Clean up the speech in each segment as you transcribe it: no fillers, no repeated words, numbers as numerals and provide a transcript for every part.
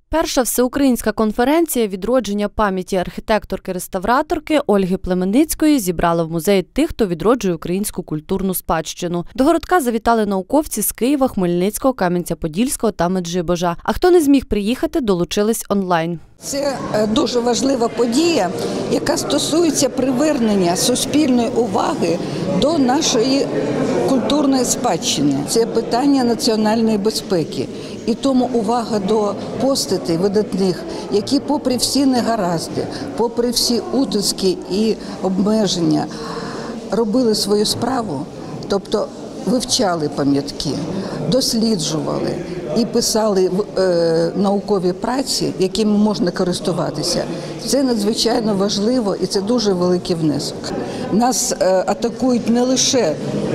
Перша всеукраїнська конференція «Відродження пам'яті архітекторки-реставраторки» Ольги Племенницької зібрала в музеї тих, хто відроджує українську культурну спадщину. До городка завітали науковці з Києва, Хмельницького, Кам'янця-Подільського та Меджибожа. А хто не зміг приїхати, долучились онлайн. Це дуже важлива подія, яка стосується привернення суспільної уваги до нашої культурної спадщини. Це питання національної безпеки. І тому увага до постатей видатних, які попри всі негаразди, попри всі утиски і обмеження, робили свою справу, тобто вивчали пам'ятки, досліджували і писали наукові праці, якими можна користуватися. Це надзвичайно важливо і це дуже великий внесок. Нас атакують не лише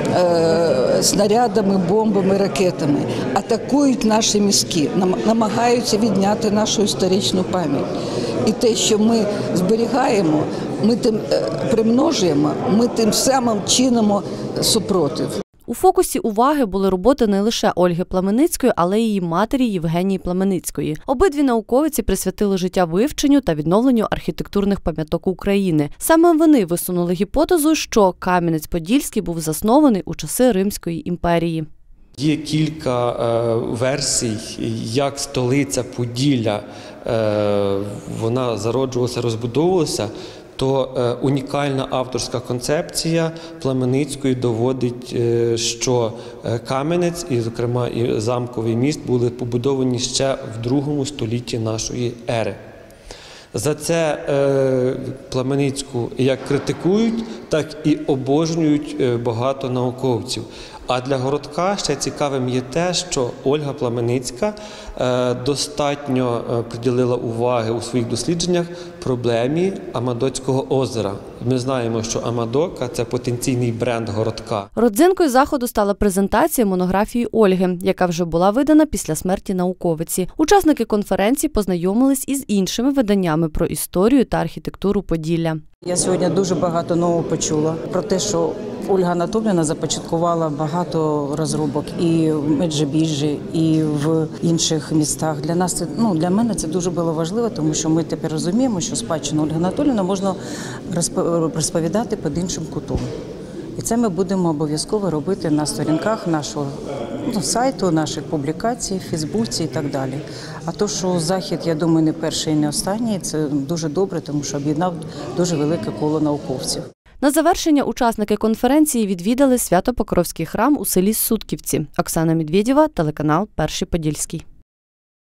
снарядами, бомбами, ракетами, атакують наші мізки, намагаються відняти нашу історичну пам'ять. І те, що ми зберігаємо, ми тим примножуємо, ми тим самим чинимо супротив. У фокусі уваги були роботи не лише Ольги Племенницької, але й її матері Євгенії Племенницької. Обидві науковиці присвятили життя вивченню та відновленню архітектурних пам'яток України. Саме вони висунули гіпотезу, що Кам'янець-Подільський був заснований у часи Римської імперії. Є кілька версій, як столиця Поділля, вона зароджувалася, розбудовувалася. То унікальна авторська концепція Племенницької доводить, що Кам'янець і, зокрема, і замковий міст були побудовані ще в другому столітті нашої ери. За це Племенницьку як критикують, так і обожнюють багато науковців. А для городка ще цікавим є те, що Ольга Племенницька достатньо приділила уваги у своїх дослідженнях проблемі Амадоцького озера. Ми знаємо, що Амадока – це потенційний бренд городка. Родзинкою заходу стала презентація монографії Ольги, яка вже була видана після смерті науковиці. Учасники конференції познайомились із іншими виданнями про історію та архітектуру Поділля. Я сьогодні дуже багато нового почула про те, що Ольга Анатоліївна започаткувала багато розробок і в Меджибіжжі, і в інших містах. Для нас для мене це дуже було важливо, тому що ми тепер розуміємо, що спадщину Ольги Анатоліївни можна розповідати під іншим кутом. І це ми будемо обов'язково робити на сторінках нашого сайту, наших публікацій, в Фейсбуці і так далі. А то, що захід, я думаю, не перший і не останній, це дуже добре, тому що об'єднав дуже велике коло науковців. На завершення учасники конференції відвідали Свято-Покровський храм у селі Сутківці. Оксана Медведєва, телеканал «Перший Подільський».